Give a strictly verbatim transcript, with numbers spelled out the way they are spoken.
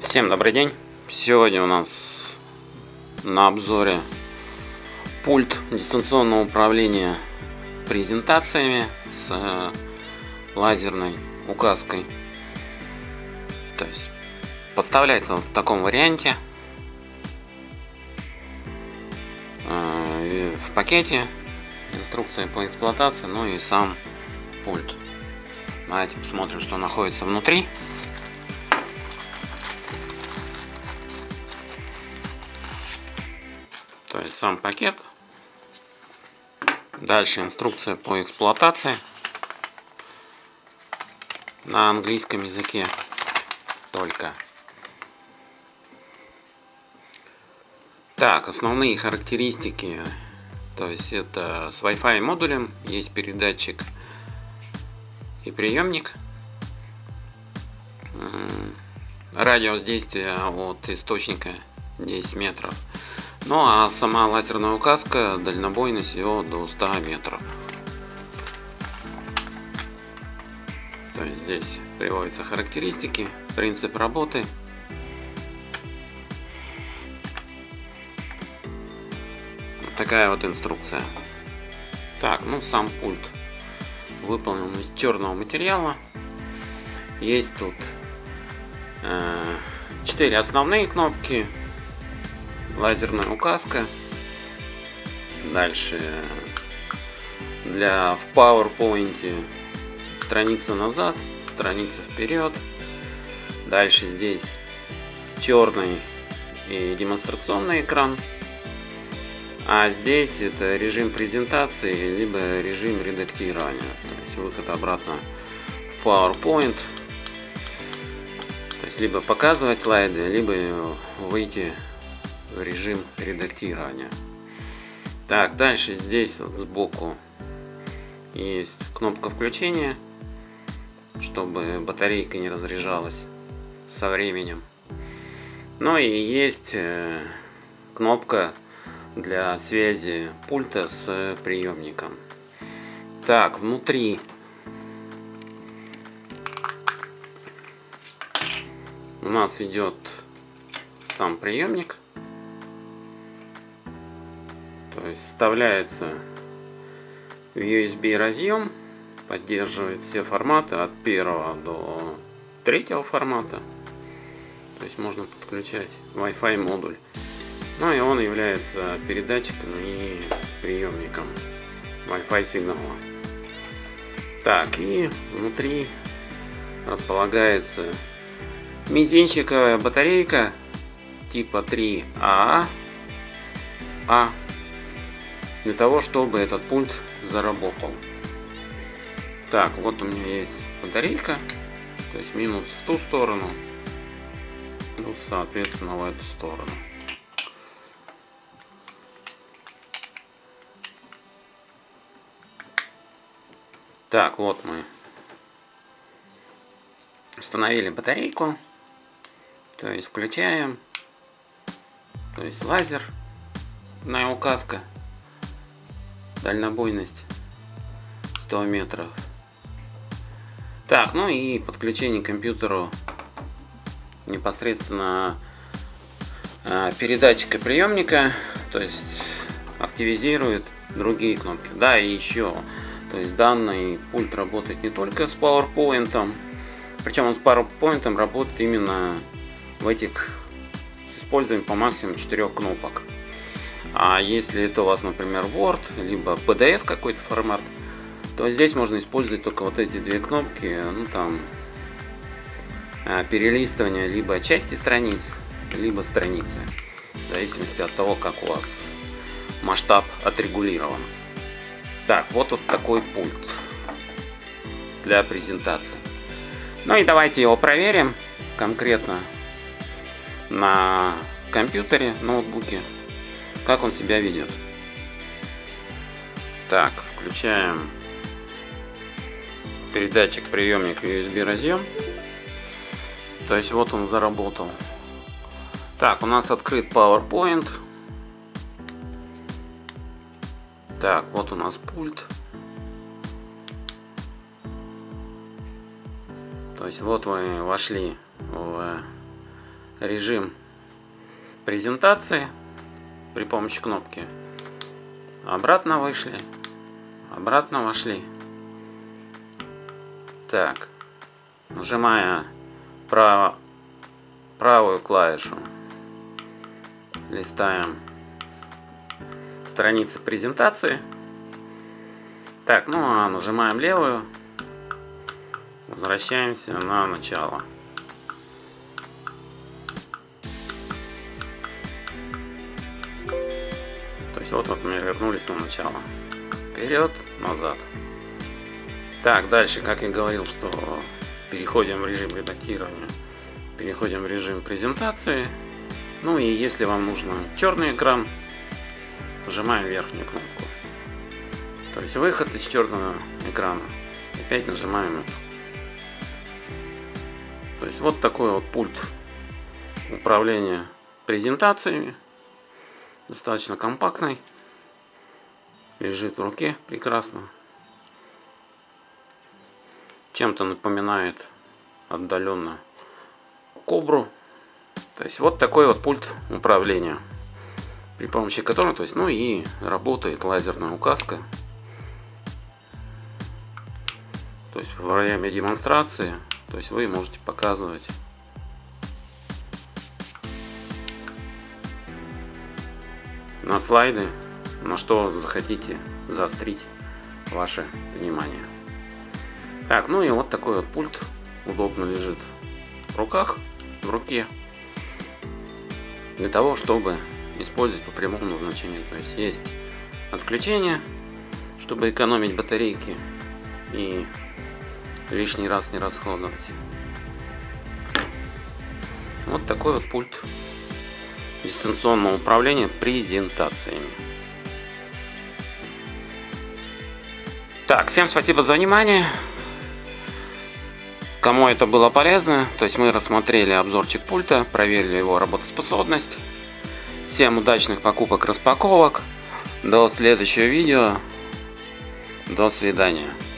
Всем добрый день! Сегодня у нас на обзоре пульт дистанционного управления презентациями с лазерной указкой. То есть поставляется вот в таком варианте. В пакете инструкция по эксплуатации, ну и сам пульт. Давайте посмотрим, что находится внутри. То есть сам пакет. Дальше инструкция по эксплуатации на английском языке только. Так, основные характеристики. То есть это с Wi-Fi модулем, есть передатчик и приемник. Радиус действия от источника десять метров. Ну а сама лазерная указка, дальнобойность его до ста метров. То есть здесь приводятся характеристики, принцип работы. Вот такая вот инструкция. Так, ну сам пульт выполнен из черного материала. Есть тут четыре э, основные кнопки. Лазерная указка. Дальше для в PowerPoint страница назад, страница вперед. Дальше здесь черный и демонстрационный экран. А здесь это режим презентации, либо режим редактирования. То есть выход обратно в PowerPoint. То есть либо показывать слайды, либо выйти в режим редактирования. Так, дальше здесь вот сбоку есть кнопка включения, чтобы батарейка не разряжалась со временем. Ну и есть э, кнопка для связи пульта с приемником. Так, внутри у нас идет сам приемник. То есть вставляется в ю эс би разъем, поддерживает все форматы от первого до третьего формата. То есть можно подключать Wi-Fi модуль. Ну и он является передатчиком и приемником Wi-Fi сигнала. Так, и внутри располагается мизинчиковая батарейка типа три а а. Для того, чтобы этот пульт заработал. Так, вот у меня есть батарейка, то есть минус в ту сторону, плюс соответственно в эту сторону. Так, вот мы установили батарейку, то есть включаем, то есть лазерная указка. Дальнобойность сто метров. Так, ну и подключение к компьютеру непосредственно э, передатчика приемника, то есть активизирует другие кнопки. Да, и еще, то есть данный пульт работает не только с PowerPoint, причем он с PowerPoint работает именно в этих с использованием по максимуму четырех кнопок. А если это у вас, например, Word, либо пи ди эф какой-то формат, то здесь можно использовать только вот эти две кнопки, ну там, перелистывание либо части страниц, либо страницы, в зависимости от того, как у вас масштаб отрегулирован. Так, вот вот такой пульт для презентации. Ну и давайте его проверим конкретно на компьютере, ноутбуке. Как он себя ведет. Так, включаем передатчик, приемник, ю эс би разъем. То есть вот он заработал. Так, у нас открыт PowerPoint. Так, вот у нас пульт. То есть вот вы вошли в режим презентации при помощи кнопки. Обратно вышли, обратно вошли. Так, нажимая право, правую клавишу, листаем страницы презентации. Так, ну а нажимаем левую, возвращаемся на начало. То есть вот, вот мы вернулись на начало. Вперед, назад. Так, дальше, как я говорил, что переходим в режим редактирования, переходим в режим презентации. Ну и если вам нужен черный экран, нажимаем верхнюю кнопку. То есть выход из черного экрана. Опять нажимаем эту. То есть вот такой вот пульт управления презентациями. Достаточно компактный. Лежит в руке прекрасно. Чем-то напоминает отдаленно Кобру. То есть вот такой вот пульт управления, при помощи которого, то есть, ну и работает лазерная указка. То есть во время демонстрации, то есть вы можете показывать на слайды, на что захотите заострить ваше внимание. Так, ну и вот такой вот пульт удобно лежит в руках, в руке, для того, чтобы использовать по прямому назначению. То есть есть отключение, чтобы экономить батарейки и лишний раз не расходовать. Вот такой вот пульт дистанционного управления презентациями. Так, всем спасибо за внимание. Кому это было полезно, то есть мы рассмотрели обзорчик пульта, проверили его работоспособность. Всем удачных покупок, распаковок. До следующего видео. До свидания.